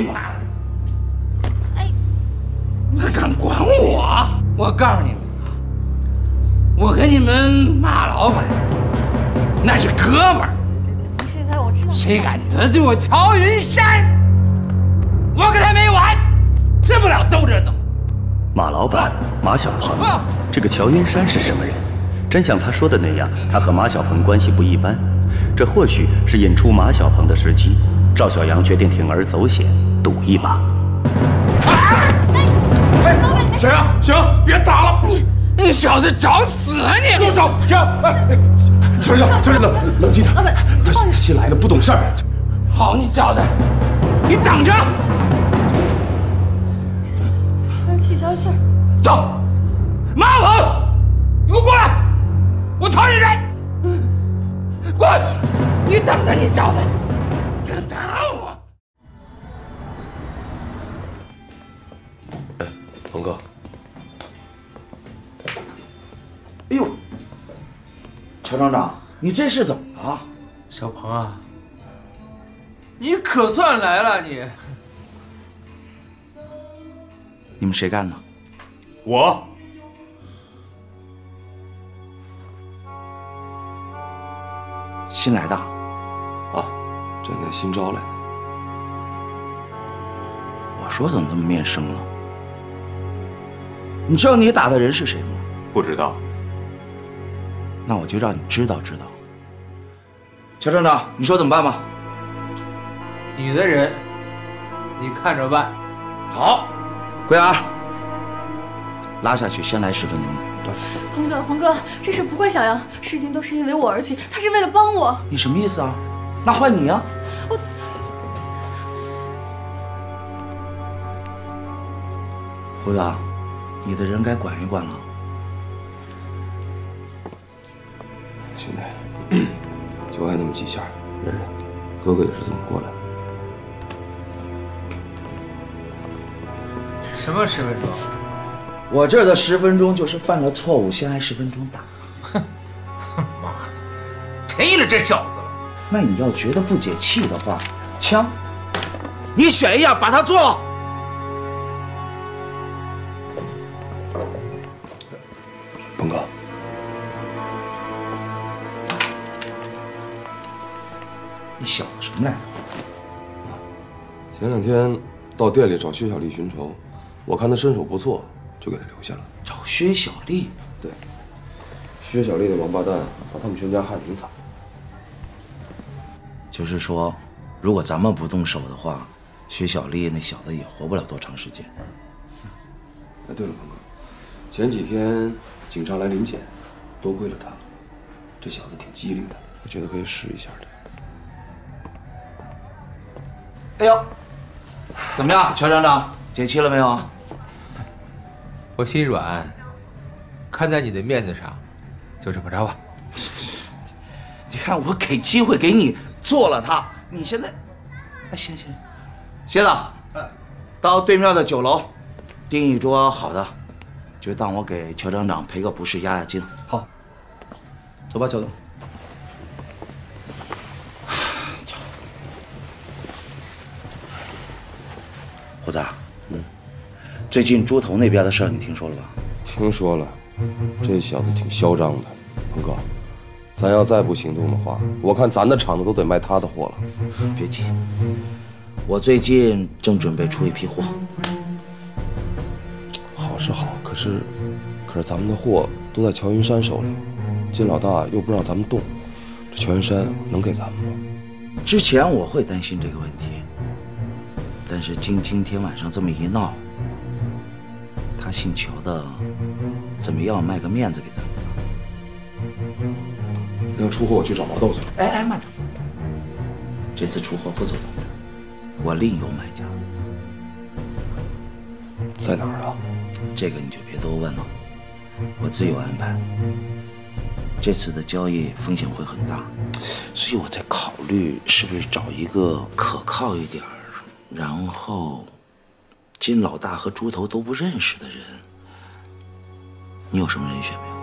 妈的！哎，还敢管我？我告诉你们，我跟你们马老板那是哥们儿。 对，没事，我知道。 谁敢得罪我乔云山，我跟他没完，吃不了兜着走。 马老板马小鹏，这个乔云山是什么人？真像他说的那样，他和马小鹏关系不一般。这或许是引出马小鹏的时机。赵小阳决定铤而走险，赌一把。 谁啊？行，别打了！你小子找死啊你！ 住手！停！哎，乔站长，冷静点。老板，他新来的，不懂事儿。 好，你小子，你等着！ 消气消气。 走，马鹏，你给我过来！我乔云山，过去！你等着，你小子，真打我！ 哎，鹏哥。哎呦，乔厂长，你这是怎么了？ 小鹏啊，你可算来了你！ 你们谁干的？ 我。 新来的？ 啊，这年新招来的。 我说怎么这么面生呢？你知道你打的人是谁吗？ 不知道。 那我就让你知道知道。乔厂长，你说怎么办吧？ 你的人，你看着办。 好，桂儿，拉下去，先来10分钟的。 鹏哥，这事不怪小杨，事情都是因为我而起，他是为了帮我。 你什么意思啊？那换你啊！胡子，你的人该管一管了。 兄弟，就挨那么几下，忍忍。哥哥也是这么过来的。 什么10分钟？ 我这儿的10分钟就是犯了错误，先挨10分钟打。 哼，妈的，赔了这小子了。 那你要觉得不解气的话，枪，你选一样把他做了。 鹏哥， 你小子什么来着？ 前2天到店里找薛小丽寻仇，我看她身手不错，就给她留下了。 找薛小丽？ 对，薛小丽那王八蛋把他们全家害得挺惨。 就是说，如果咱们不动手的话，薛小丽那小子也活不了多长时间。 哎，对了，鹏哥，前几天警察来临检，多亏了他，这小子挺机灵的，我觉得可以试一下的。 哎呦，怎么样，乔厂长，解气了没有？ 我心软，看在你的面子上，就这么着吧。 你看我给机会给你做了他，你现在，哎，行，蝎子，到对面的酒楼订一桌好的，就当我给乔厂长赔个不是压压惊。 好，走吧，乔总。 胡子，最近猪头那边的事儿你听说了吧？ 听说了，这小子挺嚣张的。鹏哥，咱要再不行动的话，我看咱的厂子都得卖他的货了。 别急，我最近正准备出一批货。 好是好，可是咱们的货都在乔云山手里，金老大又不让咱们动，这乔云山能给咱们吗？ 之前我会担心这个问题，但是今天晚上这么一闹，他姓乔的怎么要卖个面子给咱们呢？ 要出货我去找毛豆去。 哎，慢着，这次出货不走咱们这儿，我另有买家。 在哪儿啊？ 这个你就别多问了，我自有安排。这次的交易风险会很大，所以我在考虑是不是找一个可靠一点儿，然后金老大和猪头都不认识的人。你有什么人选没有？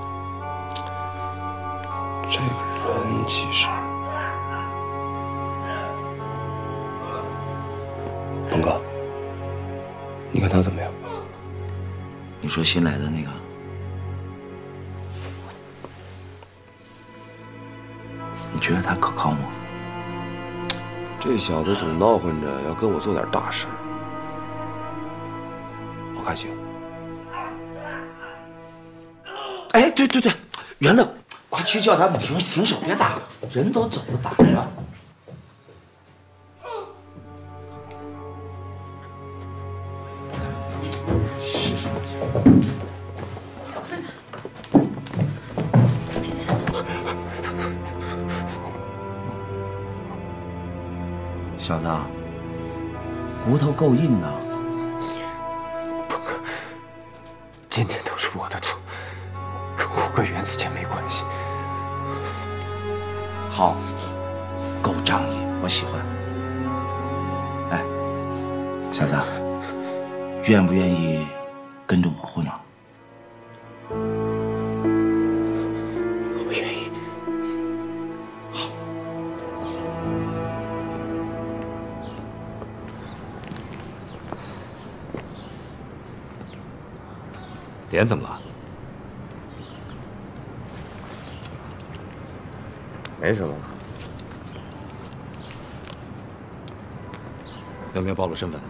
这个人其实，鹏哥。 看他怎么样？ 你说新来的那个，你觉得他可靠吗？ 这小子总闹混着要跟我做点大事，我看行。 哎，对，圆子，快去叫他们停手，别打了，人都走了，打什么？是。小子，骨头够硬啊！ 鹏哥，今天都是我的错，跟我跟袁子健没关系。 好，够仗义，我喜欢。哎，小子，愿不愿意跟着我混啊？ 我愿意。 好。 脸怎么了？ 没什么。 有没有暴露身份？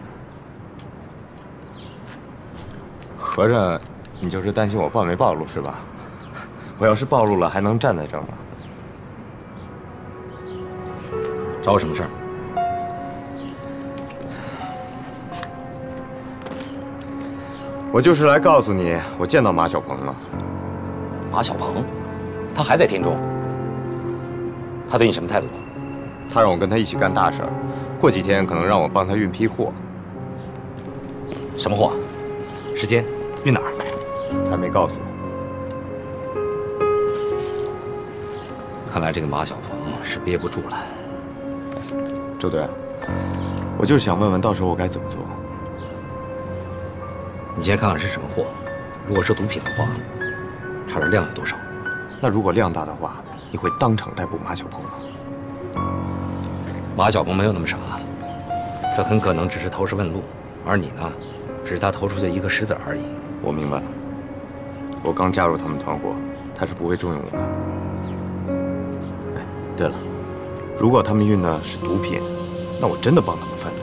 合着你就是担心我没暴露是吧？我要是暴露了，还能站在这儿吗？ 找我什么事儿？ 我就是来告诉你，我见到马小鹏了。 马小鹏，他还在天中。他对你什么态度？ 他让我跟他一起干大事儿，过几天可能让我帮他运批货。 什么货？时间？运哪儿？ 他没告诉我。 看来这个马小鹏是憋不住了。 周队，我就是想问问，到时候我该怎么做？ 你先看看是什么货，如果是毒品的话，查查量有多少。 那如果量大的话，你会当场逮捕马小鹏吗？ 马小鹏没有那么傻，这很可能只是投石问路，而你呢，只是他投出去一个石子而已。 我明白了，我刚加入他们团伙，他是不会重用我的。哎，对了，如果他们运的是毒品，那我真的帮他们贩毒。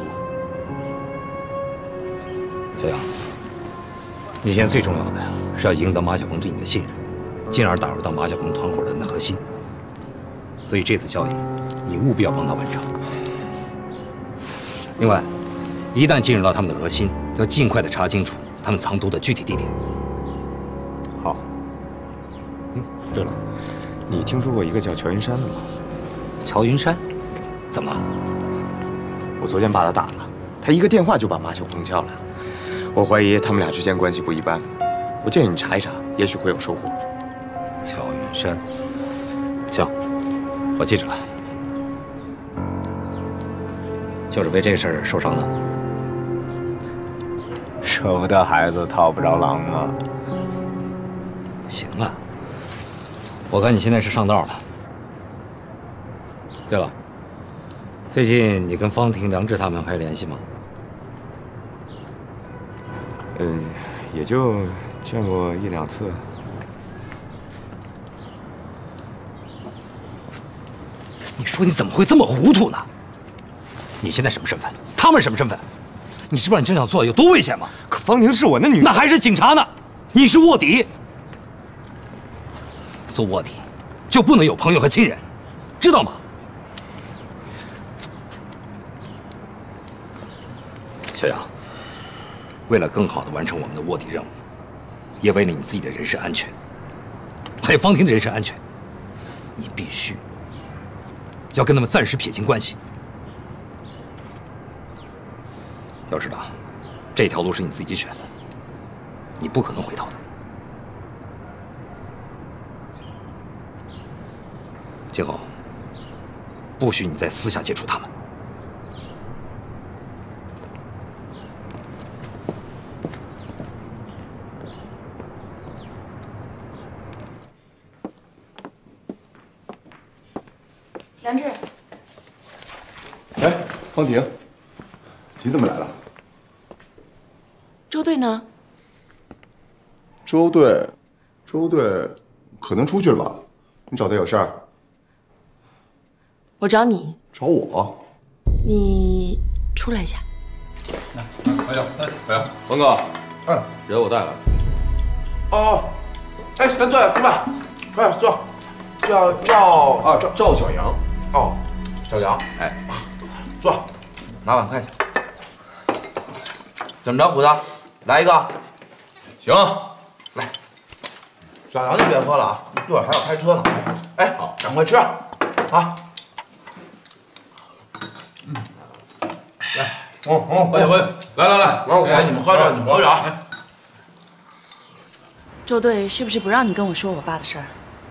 小杨，你现在最重要的呀，是要赢得马小鹏对你的信任，进而打入到马小鹏团伙的核心。所以这次交易，你务必要帮他完成。另外，一旦进入到他们的核心，要尽快的查清楚他们藏毒的具体地点。 好。对了，你听说过一个叫乔云山的吗？ 乔云山？怎么了？ 我昨天把他打了，他一个电话就把马小鹏叫来了。我怀疑他们俩之间关系不一般，我建议你查一查，也许会有收获。 乔云山，行，我记着了。就是为这事儿受伤的， 舍不得孩子套不着狼啊。 行啊，我看你现在是上道了。对了，最近你跟方婷、梁志他们还有联系吗？ 也就见过1、2次。 你说你怎么会这么糊涂呢？你现在什么身份？他们什么身份？你知不知道你这样做有多危险吗？ 可方婷是我的女人， 那还是警察呢？你是卧底，做卧底就不能有朋友和亲人，知道吗？小杨，为了更好地完成我们的卧底任务，也为了你自己的人身安全，还有方婷的人身安全，你必须要跟他们暂时撇清关系。要知道，这条路是你自己选的，你不可能回头的。今后不许你再私下接触他们。 梁志， 哎，方婷，你怎么来了？ 周队呢？ 周队可能出去了吧？你找他有事儿？ 我找你。 找我？ 你出来一下。 哎呀，鹏哥，人我带来了。 哦，哎，先坐下，吃饭。快坐。叫赵小阳。 哦，小杨。哎，坐，拿碗筷去。怎么着，虎子？来一个。 行。 来。小杨，你别喝了啊，一会儿还要开车呢。哎，好，赶快吃啊！来，我，来，你们喝着啊。 周队是不是不让你跟我说我爸的事儿？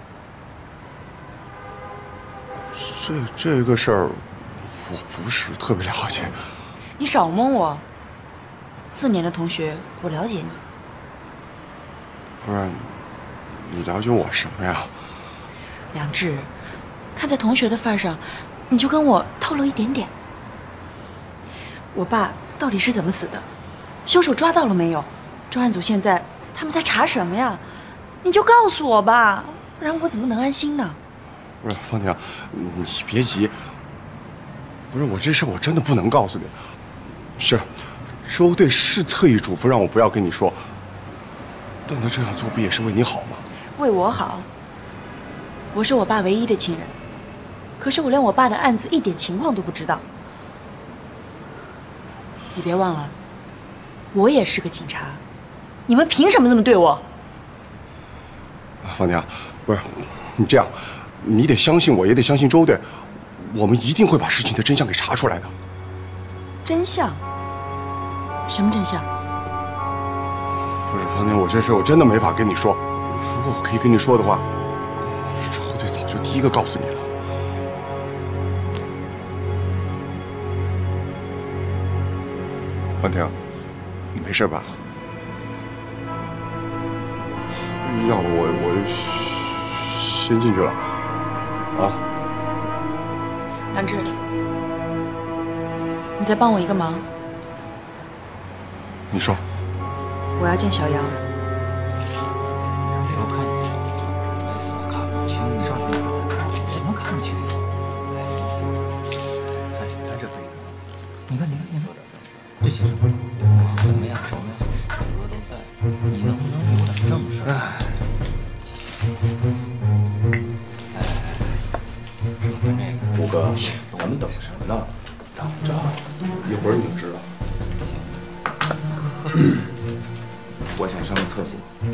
这个事儿，我不是特别了解。 你少蒙我。4年的同学，我了解你。 不是，你了解我什么呀？ 梁志，看在同学的份上，你就跟我透露一点点。我爸到底是怎么死的？凶手抓到了没有？专案组现在他们在查什么呀？你就告诉我吧，不然我怎么能安心呢？ 不是，方婷，你别急。不是，我这事我真的不能告诉你。是，周队是特意嘱咐让我不要跟你说，但他这样做不也是为你好吗？ 为我好。我是我爸唯一的亲人，可是我连我爸的案子一点情况都不知道。你别忘了，我也是个警察，你们凭什么这么对我？ 方婷，不是，你这样，你得相信我，也得相信周队，我们一定会把事情的真相给查出来的。 真相？什么真相？ 不是，方婷，我这事我真的没法跟你说。如果我可以跟你说的话，周队早就第一个告诉你了。方婷，你没事吧？要不我就先进去了，啊？ 梁志，你再帮我一个忙。 你说。 我要见小杨。 我看不清，上次那个怎么看不清？看这杯子，你看，这写什么？怎么样？哥都在，你能不能有点正事？ 虎哥，咱们等什么呢？等着，一会儿你就知道。我想上个厕所。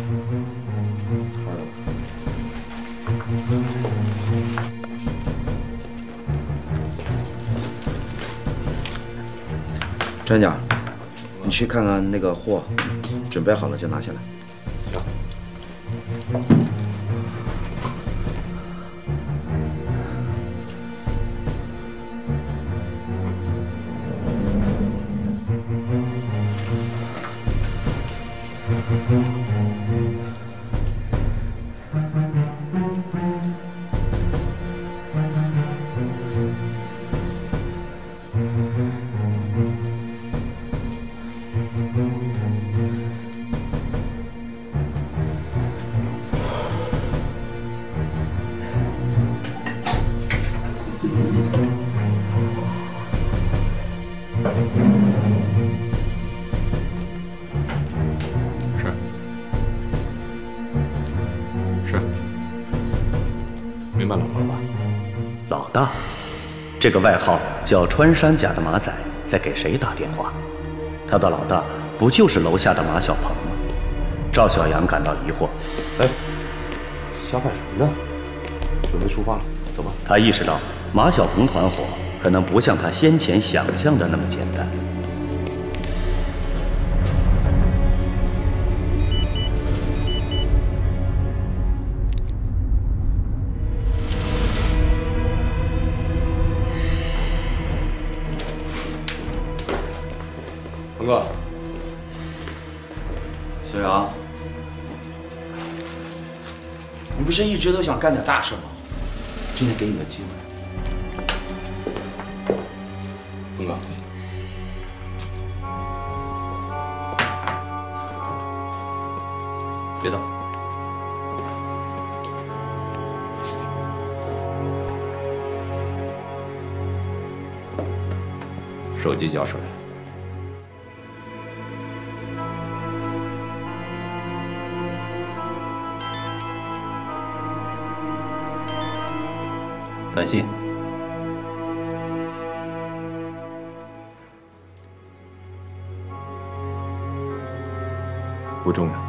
专家，你去看看那个货，准备好了就拿下来。 明白老婆吧？ 老大，这个外号叫穿山甲的马仔在给谁打电话？他的老大不就是楼下的马小鹏吗？赵小阳感到疑惑。 哎，想干什么呢？准备出发了，走吧。 他意识到马小鹏团伙可能不像他先前想象的那么简单。 鹏哥， 小杨，你不是一直都想干点大事吗？今天给你个机会。 鹏哥， 手机交出来。 短信。 不重要。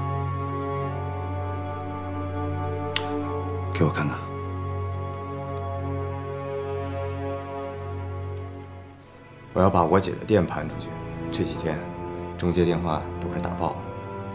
给我看看。 我要把我姐的店盘出去，这几天中介电话都快打爆了。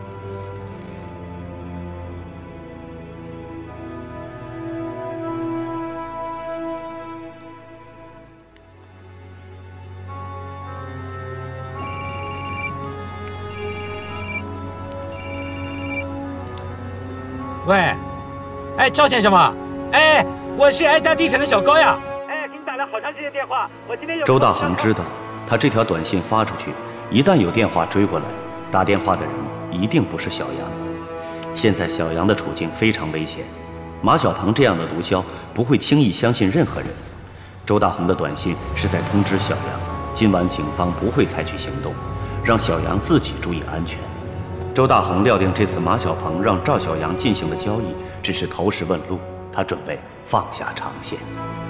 喂，哎，赵先生吗？哎，我是哀家地产的小高呀。哎，给你打了好长时间电话，我今天有。 周大恒知道，他这条短信发出去，一旦有电话追过来，打电话的人一定不是小杨。现在小杨的处境非常危险，马小鹏这样的毒枭不会轻易相信任何人。周大恒的短信是在通知小杨，今晚警方不会采取行动，让小杨自己注意安全。周大恒料定这次马小鹏让赵小阳进行的交易只是投石问路，他准备放下长线。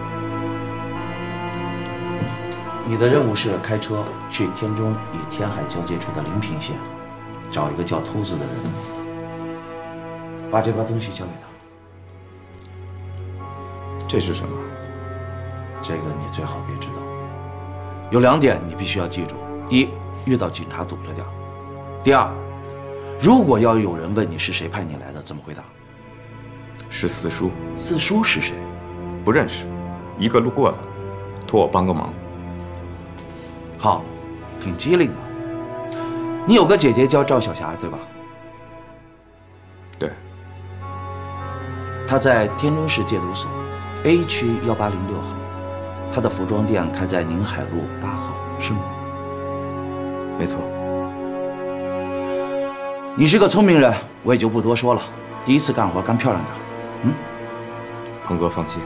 你的任务是开车去田中与天海交界处的临平县，找一个叫秃子的人，把这把东西交给他。 这是什么？ 这个你最好别知道。有2点你必须要记住：一，遇到警察堵着点；第二，如果要有人问你是谁派你来的，怎么回答？ 是四叔。 四叔是谁？ 不认识，一个路过的，托我帮个忙。 好，挺机灵的。你有个姐姐叫赵小霞，对吧？ 对。 她在天中市戒毒所 A 区1806号，她的服装店开在宁海路8号，是吗？ 没错。 你是个聪明人，我也就不多说了。第一次干活干漂亮点。 鹏哥放心。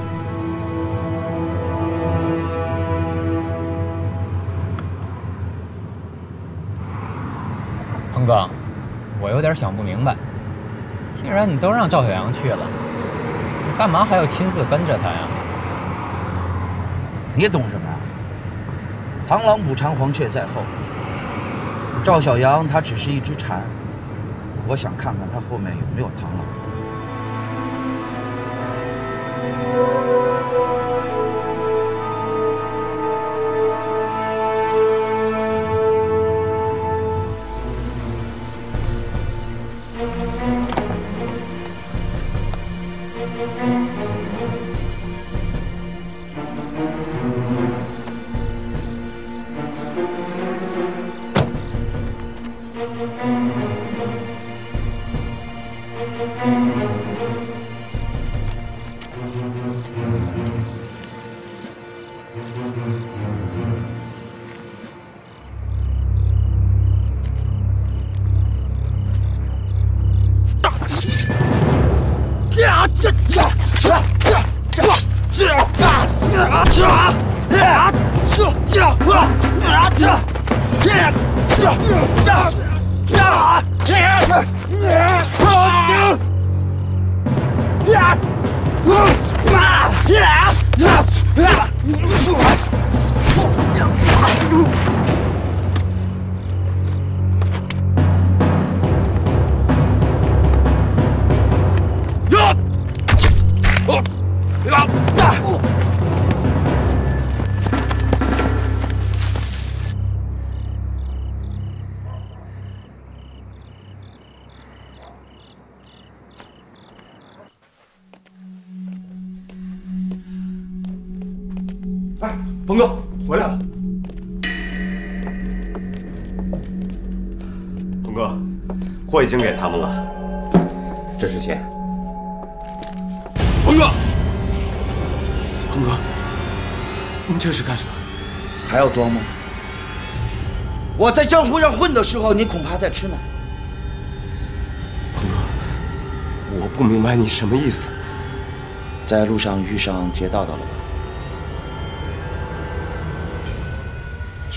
鹏哥，我有点想不明白，既然你都让赵小阳去了，你干嘛还要亲自跟着他呀？ 你懂什么呀？螳螂捕蝉，黄雀在后。赵小阳他只是一只蝉，我想看看他后面有没有螳螂。 哎，鹏哥回来了。 鹏哥，货已经给他们了，这是钱。 鹏哥，鹏哥，你这是干什么？ 还要装吗？我在江湖上混的时候，你恐怕在吃奶。 鹏哥，我不明白你什么意思。 在路上遇上劫道的了吧？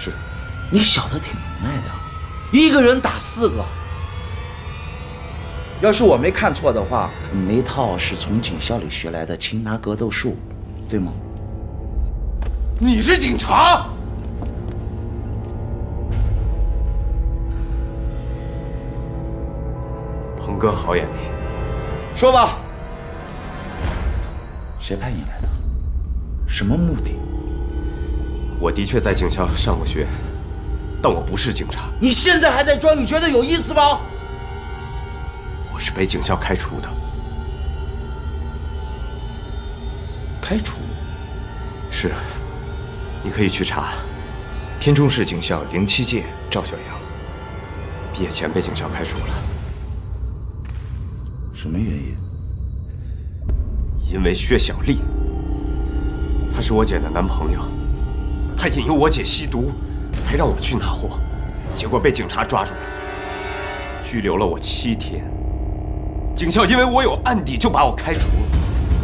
是， 你小子挺能耐的，一个人打4个。要是我没看错的话，你那套是从警校里学来的擒拿格斗术，对吗？ 你是警察？ 鹏哥好眼力。 说吧，谁派你来的？什么目的？ 我的确在警校上过学，但我不是警察。 你现在还在装？你觉得有意思吗？ 我是被警校开除的。 开除？ 是，你可以去查。天中市警校07届赵小阳，毕业前被警校开除了。 什么原因？ 因为薛小丽，他是我姐的男朋友，他引诱我姐吸毒，还让我去拿货，结果被警察抓住了，拘留了我7天。警校因为我有案底，就把我开除了。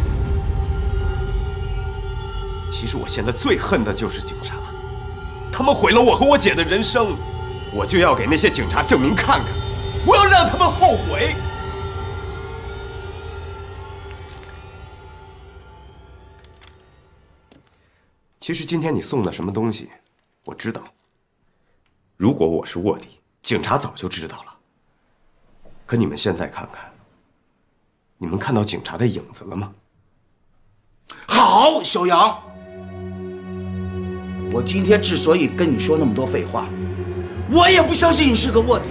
其实我现在最恨的就是警察，他们毁了我和我姐的人生，我就要给那些警察证明看看，我要让他们后悔。其实今天你送的什么东西，我知道。如果我是卧底，警察早就知道了。可你们现在看看，你们看到警察的影子了吗？ 好，小杨，我今天之所以跟你说那么多废话，我也不相信你是个卧底。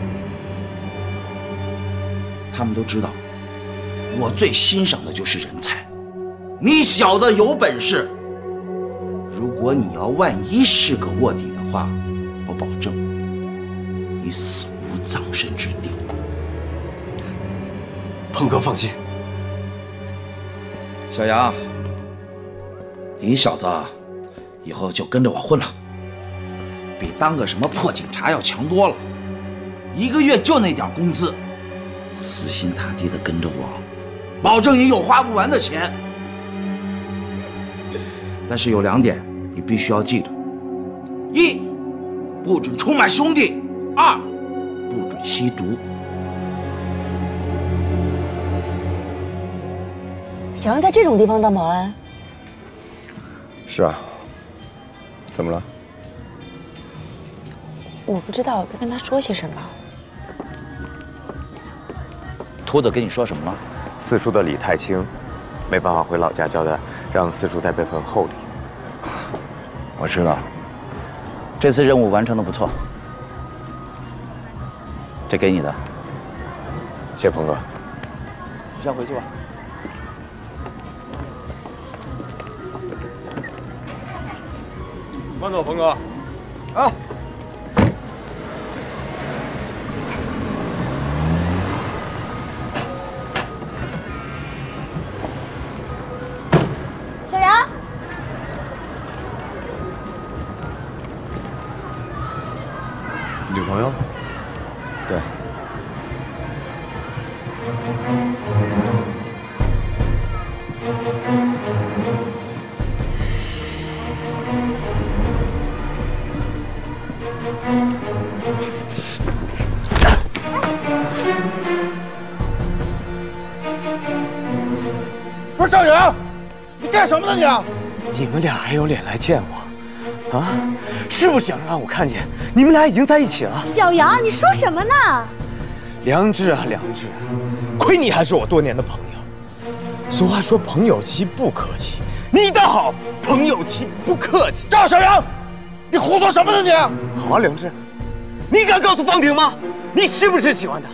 他们都知道，我最欣赏的就是人才。你小子有本事，如果你要万一是个卧底的话，我保证你死无葬身之地。 鹏哥放心， 小杨，你小子以后就跟着我混了，比当个什么破警察要强多了。1个月就那点工资，死心塌地的跟着我，保证你有花不完的钱。但是有2点你必须要记着：1，不准出卖兄弟；2，不准吸毒。 小杨在这种地方当保安？ 是啊。怎么了？ 我不知道该跟他说些什么。 秃子跟你说什么了？ 四叔的礼太轻，没办法回老家交代，让四叔再备份厚礼。 我知道，这次任务完成的不错，这给你的。 谢鹏哥。 你先回去吧。 慢走，鹏哥。啊。 小杨。 女朋友？对。 不是赵阳，你干什么呢你？ 你们俩还有脸来见我？啊？是不是想让我看见你们俩已经在一起了？ 小杨，你说什么呢？ 良知啊，良知！亏你还是我多年的朋友。俗话说朋友妻不可欺，你倒好，朋友妻不客气。 赵小阳，你胡说什么呢你？ 好啊，良知，你敢告诉方婷吗？你是不是喜欢她？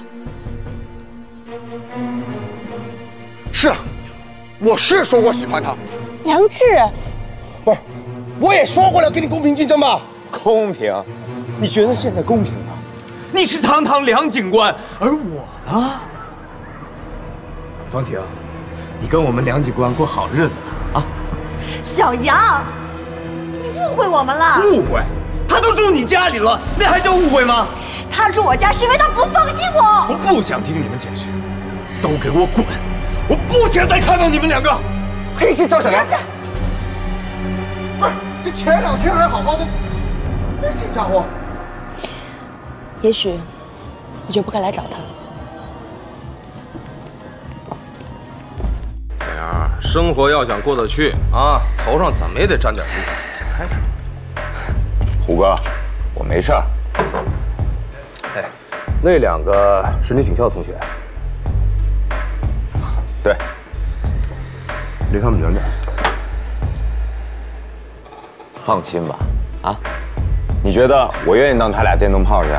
是，我是说我喜欢她。 良知， 不是，我也说过了跟你公平竞争吧。 公平？你觉得现在公平吗？你是堂堂梁警官，而我呢？方婷，你跟我们梁警官过好日子了啊！ 小杨，你误会我们了。 误会？他都住你家里了，那还叫误会吗？ 他住我家是因为他不放心我。 我不想听你们解释，都给我滚！我不想再看到你们2个。 嘿，这赵小阳，不是，这前2天还好好的， 这家伙， 也许我就不该来找他。 小杨，生活要想过得去啊，头上怎么也得沾点绿。先开始。 虎哥，我没事儿。哎，那2个是你警校的同学？对，离他们远点。放心吧，啊，你觉得我愿意当他俩电灯泡去？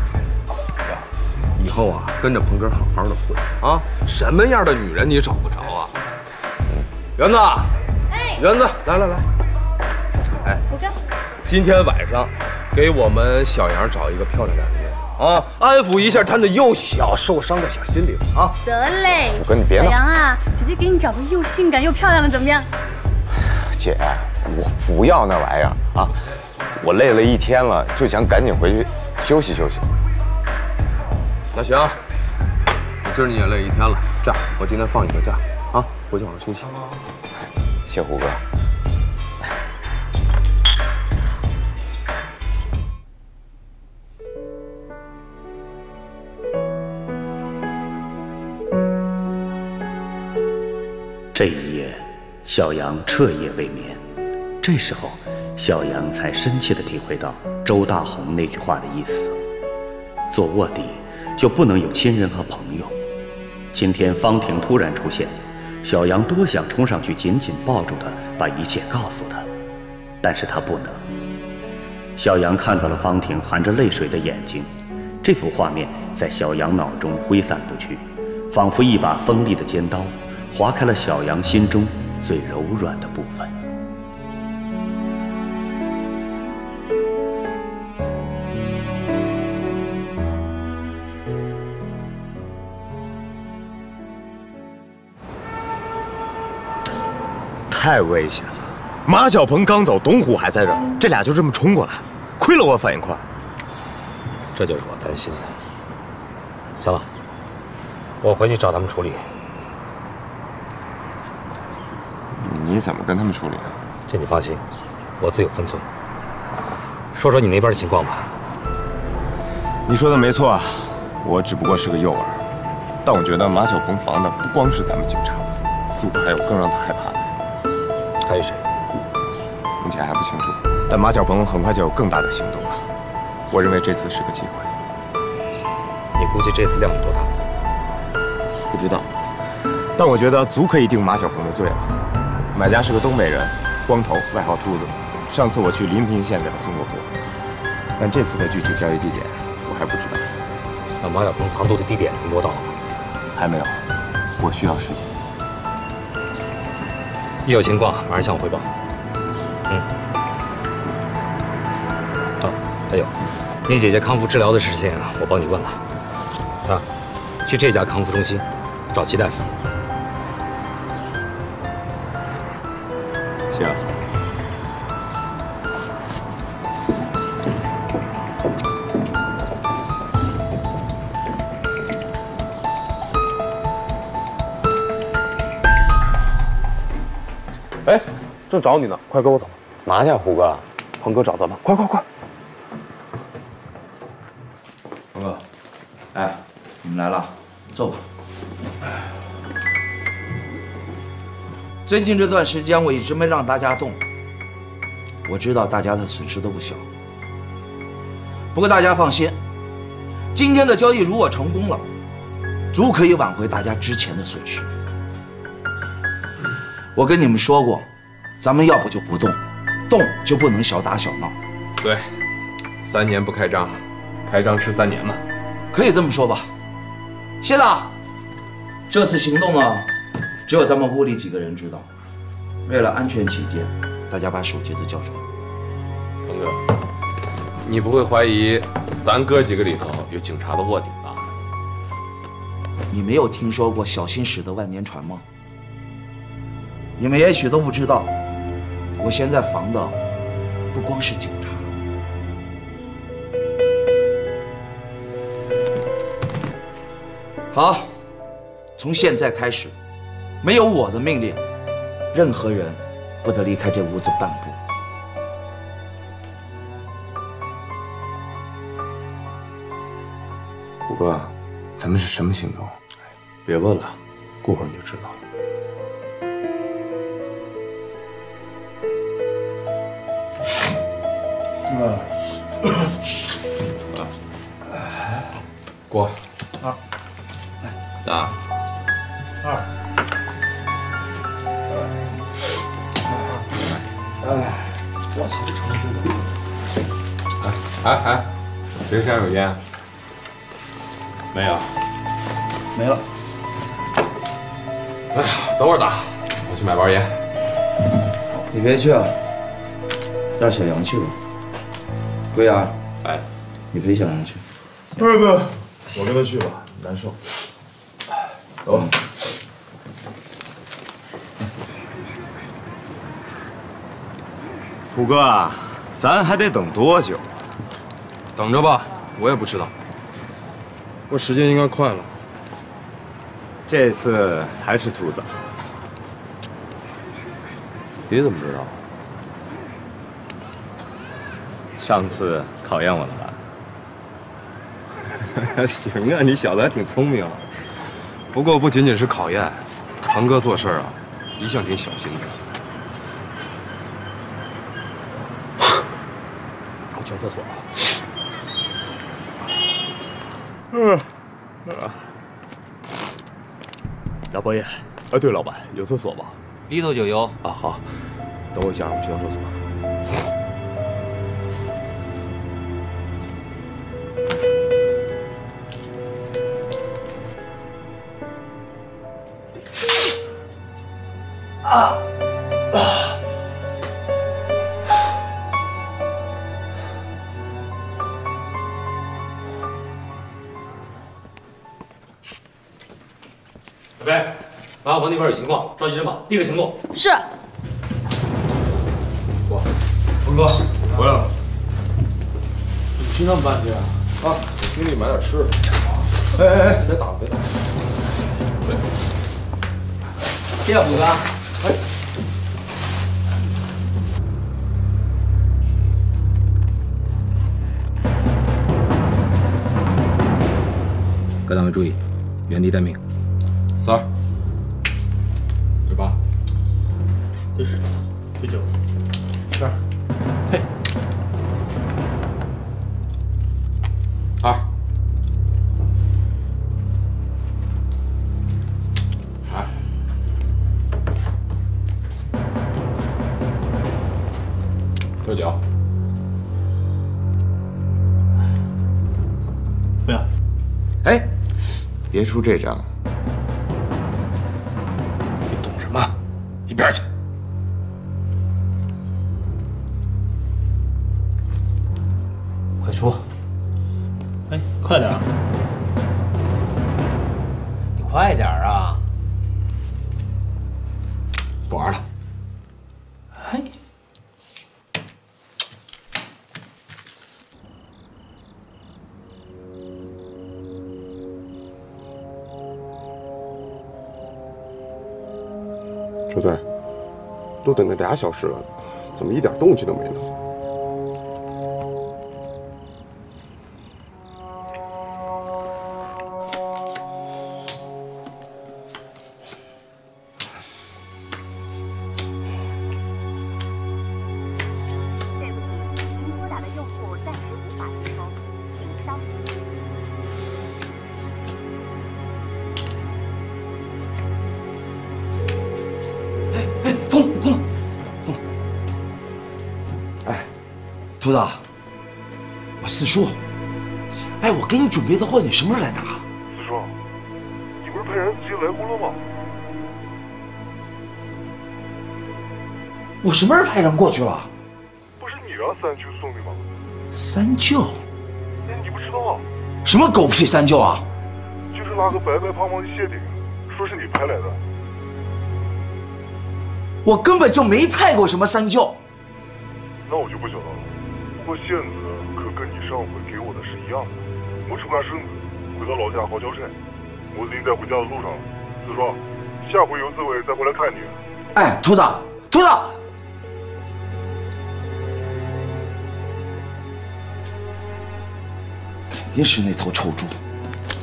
以后啊，跟着鹏哥好好的混啊，什么样的女人你找不着啊？园子，哎，园子，来，哎， 虎哥， 今天晚上给我们小杨找一个漂亮点的人啊，安抚一下他那幼小受伤的小心灵啊。 得嘞， 虎哥你别闹。 小杨啊，姐姐给你找个又性感又漂亮的，怎么样？ 姐，我不要那玩意儿啊！我累了一天了，就想赶紧回去休息休息。 那行，今儿你也累一天了，这样我今天放你个假啊，回去好好休息。 谢虎哥。 这一夜，小杨彻夜未眠。这时候，小杨才深切地体会到周大红那句话的意思：做卧底就不能有亲人和朋友。今天方婷突然出现，小杨多想冲上去紧紧抱住她，把一切告诉她，但是他不能。小杨看到了方婷含着泪水的眼睛，这幅画面在小杨脑中挥散不去，仿佛一把锋利的尖刀，划开了小杨心中最柔软的部分。 太危险了！马小鹏刚走，董虎还在这儿，这俩就这么冲过来，亏了我反应快。 这就是我担心的。行了，我回去找他们处理。 你怎么跟他们处理啊？ 这你放心，我自有分寸。说说你那边的情况吧。 你说的没错，我只不过是个诱饵，但我觉得马小鹏防的不光是咱们警察，似乎还有更让他害怕的人。 还有谁？ 目前还不清楚，但马小鹏很快就有更大的行动了。我认为这次是个机会。 你估计这次量有多大？ 不知道，但我觉得足可以定马小鹏的罪了。买家是个东北人，光头，外号秃子。上次我去临平县给他送过货，但这次的具体交易地点我还不知道。 那马小鹏藏毒的地点你摸到了吗？ 还没有，我需要时间。 一有情况马上向我汇报。好，还有，你姐姐康复治疗的事情我帮你问了。啊，去这家康复中心找齐大夫。 行。 哎，正找你呢，快跟我走。 嘛去，虎哥？ 鹏哥找咱们，快！ 鹏哥，哎，你们来了，坐吧。最近这段时间我一直没让大家动，我知道大家的损失都不小。不过大家放心，今天的交易如果成功了，足可以挽回大家之前的损失。我跟你们说过，咱们要不就不动，动就不能小打小闹。 对，3年不开张，开张吃3年嘛。 可以这么说吧。谢大，这次行动呢，只有咱们屋里几个人知道。为了安全起见，大家把手机都交出来。 鹏哥，你不会怀疑咱哥几个里头有警察的卧底吧？ 你没有听说过小心驶得万年船吗？你们也许都不知道，我现在防的不光是警察。好，从现在开始，没有我的命令，任何人不得离开这屋子半步。 虎哥，咱们是什么行动？ 别问了，过会儿你就知道了。 过。 大。 我操，这成了谁身上有烟？ 没有。 没了。 哎呀，等会儿打，我去买包烟。 你别去啊，让小杨去吧。桂儿， 哎， 你陪小杨去。 不，我跟他去吧，难受。走。 虎哥啊，咱还得等多久？等着吧，我也不知道。 我时间应该快了。 这次还是兔子。 你怎么知道？ 上次考验我了吧？行啊，你小子还挺聪明。不过不仅仅是考验，堂哥做事啊，一向挺小心的。 我去厕所了。 大伯爷，哎，对，老板有厕所吗？ 里头就有。 啊，好，等我一下，我去趟厕所。 小飞，马小鹏那边有情况，召集人马，立刻行动。 是。 鹏哥，回来了。你去那么半天啊？我给你买点吃的。哎，别打了，别打了。 谢谢虎哥。 各单位注意，原地待命。 3、98、 90、99、72、 嘿，2、69。 不要。 哎，别出这张。你懂什么？一边去！ 快说！ 哎，快点！ 你快点啊！ 不玩了。 嘿。 车队，都等了2小时了，怎么一点动静都没呢？ 兔子，我四叔，哎，我给你准备的货，你什么时候来拿？ 四叔，你不是派人直接来过了吗？ 我什么时候派人过去了？ 不是你让三舅送的吗？ 三舅？ 哎，你不知道啊？ 什么狗屁三舅啊？ 就是那个白白胖胖的谢顶，说是你派来的。 我根本就没派过什么三舅。 那我就不晓得了。不过线子可跟你上回给我的是一样的。我抽干身子，回到老家好交差。我已经在回家的路上了。四叔，下回有机会再回来看你。 哎，兔子，兔子，肯定是那头臭猪。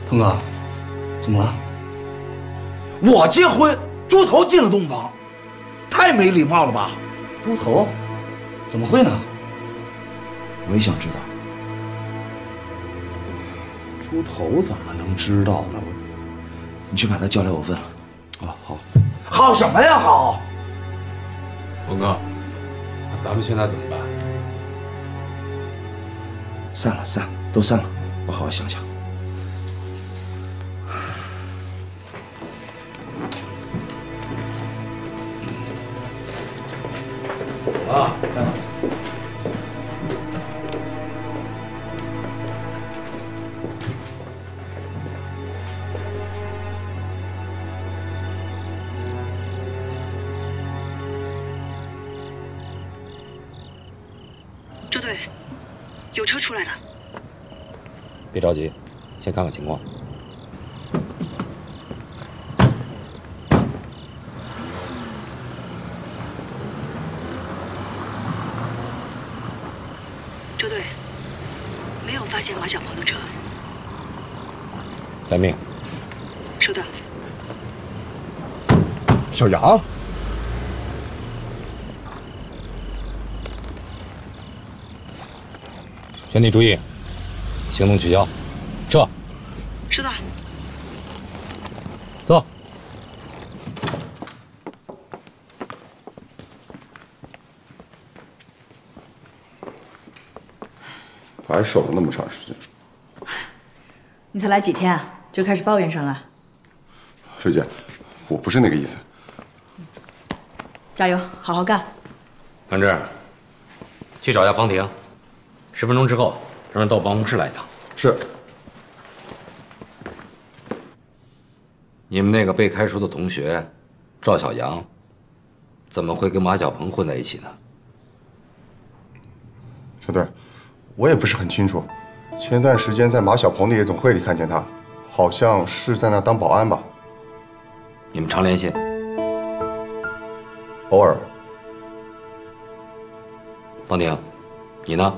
鹏哥，怎么了？ 我结婚，猪头进了洞房，太没礼貌了吧？ 猪头？怎么会呢？ 我也想知道。猪头怎么能知道呢？你去把他叫来，我问了。 啊，好。 好什么呀？好。 鹏哥，那咱们现在怎么办？ 散了，都散了，我好好想想。 啊， 周队，有车出来的。 别着急，先看看情况。 周队，没有发现马小鹏的车。 待命。 收到。 小杨。 兄弟注意，行动取消，撤。 收到。 走。 还守了那么长时间。 你才来几天啊，就开始抱怨上了？ 菲姐，我不是那个意思。 加油，好好干。 安志，去找一下方婷，10分钟之后让他到办公室来一趟。 是。 你们那个被开除的同学赵小阳，怎么会跟马小鹏混在一起呢？ 小队，我也不是很清楚。前段时间在马小鹏的夜总会里看见他，好像是在那当保安吧。 你们常联系？ 偶尔。 方婷，你呢？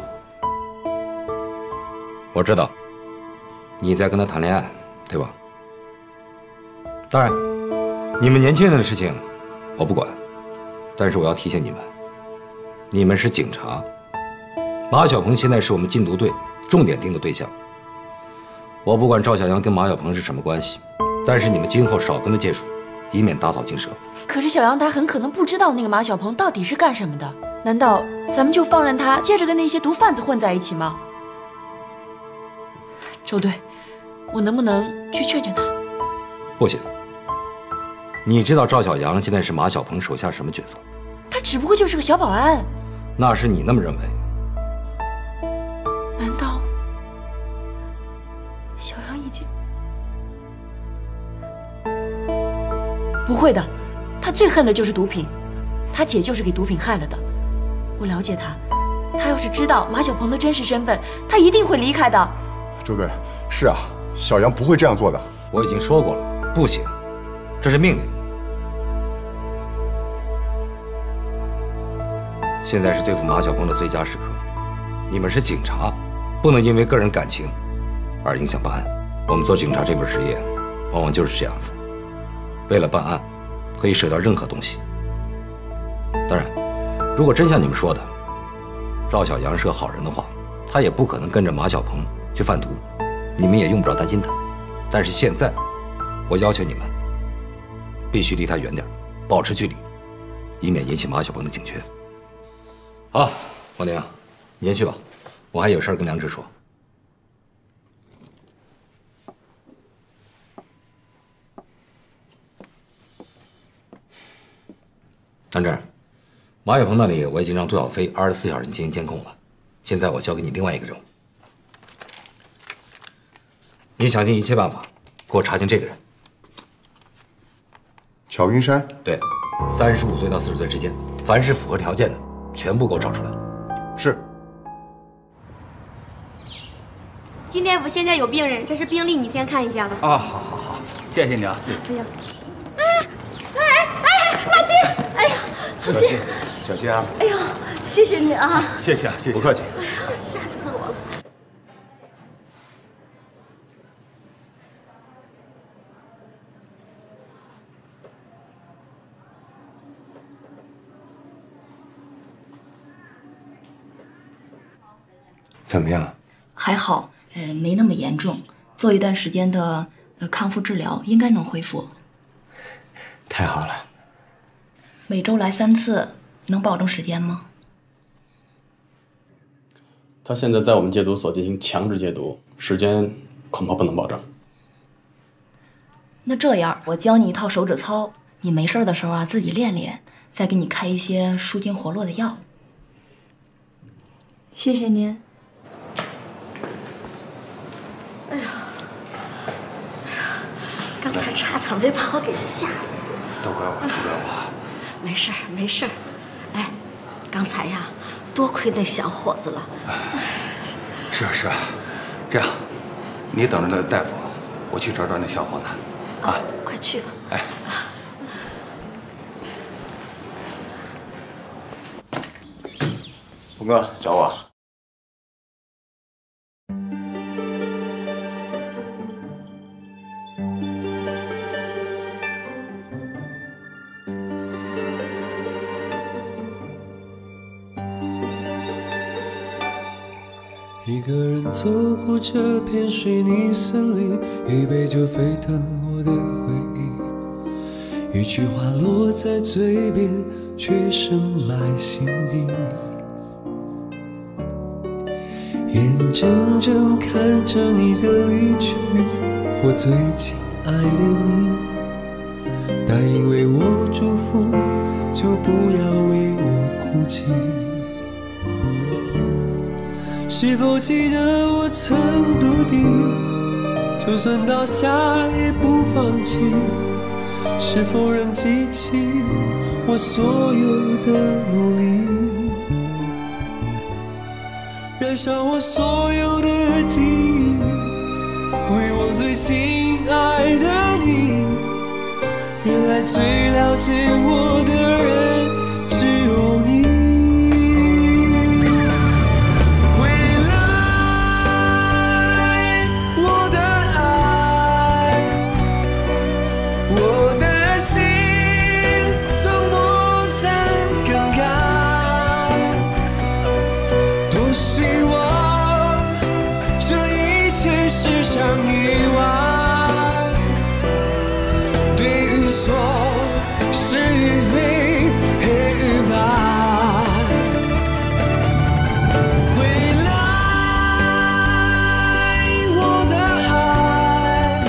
我知道你在跟他谈恋爱，对吧？当然，你们年轻人的事情我不管，但是我要提醒你们，你们是警察，马小鹏现在是我们禁毒队重点盯的对象。我不管赵小阳跟马小鹏是什么关系，但是你们今后少跟他接触，以免打草惊蛇。 可是小杨他很可能不知道那个马小鹏到底是干什么的，难道咱们就放任他接着跟那些毒贩子混在一起吗？周队，我能不能去劝劝他？ 不行。你知道赵小阳现在是马小鹏手下什么角色？ 他只不过就是个小保安。 那是你那么认为。 难道小杨已经……不会的，他最恨的就是毒品，他姐就是给毒品害了的。我了解他，他要是知道马小鹏的真实身份，他一定会离开的。 周队，是啊，小杨不会这样做的。 我已经说过了，不行，这是命令。现在是对付马小鹏的最佳时刻，你们是警察，不能因为个人感情而影响办案。我们做警察这份职业，往往就是这样子，为了办案，可以舍掉任何东西。当然，如果真像你们说的，赵小阳是个好人的话，他也不可能跟着马小鹏去贩毒，你们也用不着担心他。但是现在，我要求你们必须离他远点，保持距离，以免引起马小鹏的警觉。好，王宁，你先去吧，我还有事跟梁志说。安志，马小鹏那里我已经让杜小飞24小时进行监控了，现在我交给你另外一个任务，你想尽一切办法给我查清这个人。 乔云山？ 对，35岁到40岁之间，凡是符合条件的，全部给我找出来。 是。 金大夫现在有病人，这是病历，你先看一下吧。 啊，好，谢谢你啊。 哎呀， 老金，哎呀， 小心，小心啊！ 哎呀，谢谢你啊！ 谢谢， 不客气。 哎呀，吓死我了！ 怎么样？ 还好，没那么严重，做一段时间的康复治疗，应该能恢复。 太好了。 每周来3次，能保证时间吗？ 他现在在我们戒毒所进行强制戒毒，时间恐怕不能保证。 那这样，我教你一套手指操，你没事的时候啊自己练练，再给你开一些舒筋活络的药。 谢谢您。 哎呀，刚才差点没把我给吓死。 都怪我，都怪我。 没事儿，没事儿。哎，刚才呀，多亏那小伙子了。 是啊，是啊。这样，你等着那大夫，我去找找那小伙子。啊， 快去吧。 哎。 鹏哥找我。 一个人走过这片水泥森林，一杯酒沸腾我的回忆，一句话落在嘴边，却深埋心底。眼睁睁看着你的离去，我最亲爱的你，答应为我祝福，就不要为我哭泣。是否记得我曾笃定，就算倒下也不放弃？是否仍记起我所有的努力，燃烧我所有的记忆，为我最亲爱的你？原来最了解我的人只有你。是场意外，对与错，是与非，黑与白。回来，我的爱，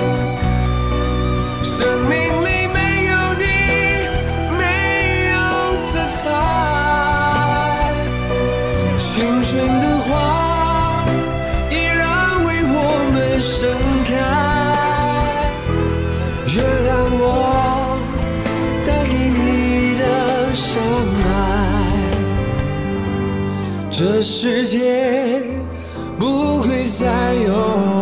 生命里没有你，没有色彩，青春的花。盛开，原谅我带给你的伤害。这世界不会再有